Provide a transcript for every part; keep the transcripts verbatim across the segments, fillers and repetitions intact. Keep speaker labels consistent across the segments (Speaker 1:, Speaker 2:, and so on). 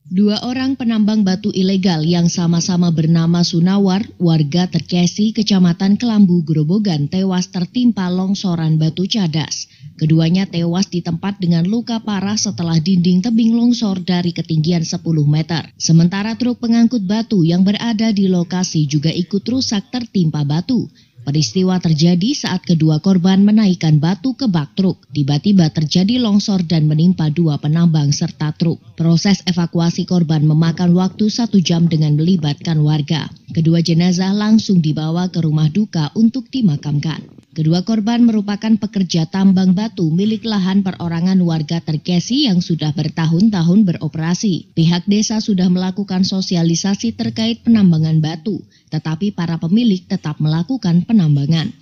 Speaker 1: Dua orang penambang batu ilegal yang sama-sama bernama Sunawar, warga Terkesi, Kecamatan Kelambu, Grobogan, tewas tertimpa longsoran batu cadas. Keduanya tewas di tempat dengan luka parah setelah dinding tebing longsor dari ketinggian sepuluh meter. Sementara truk pengangkut batu yang berada di lokasi juga ikut rusak tertimpa batu. Peristiwa terjadi saat kedua korban menaikkan batu ke bak truk. Tiba-tiba terjadi longsor dan menimpa dua penambang serta truk. Proses evakuasi korban memakan waktu satu jam dengan melibatkan warga. Kedua jenazah langsung dibawa ke rumah duka untuk dimakamkan. Kedua korban merupakan pekerja tambang batu milik lahan perorangan warga Terkesi yang sudah bertahun-tahun beroperasi. Pihak desa sudah melakukan sosialisasi terkait penambangan batu, tetapi para pemilik tetap melakukan penambangan.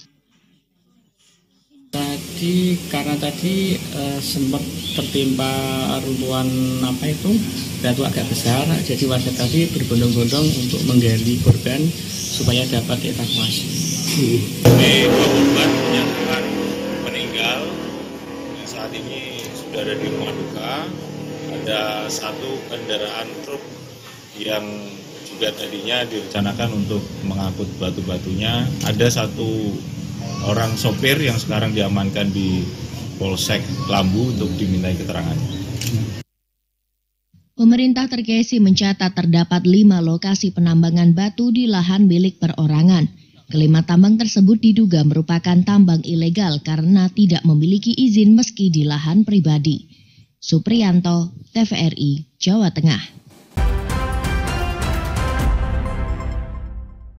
Speaker 2: Tadi karena tadi eh, sempat tertimpa runtuhan apa itu batu agak besar, jadi warga tadi berbondong-bondong untuk menggali korban supaya dapat evakuasi.
Speaker 3: Ini dua korban yang akan meninggal yang saat ini sudah ada di rumah duka. Ada satu kendaraan truk yang juga tadinya direncanakan untuk mengangkut batu-batunya. Ada satu orang sopir yang sekarang diamankan di Polsek Kelambu untuk dimintai keterangannya.
Speaker 1: Pemerintah Terkesi mencatat terdapat lima lokasi penambangan batu di lahan milik perorangan. Kelima tambang tersebut diduga merupakan tambang ilegal karena tidak memiliki izin meski di lahan pribadi. Supriyanto, T V R I, Jawa Tengah.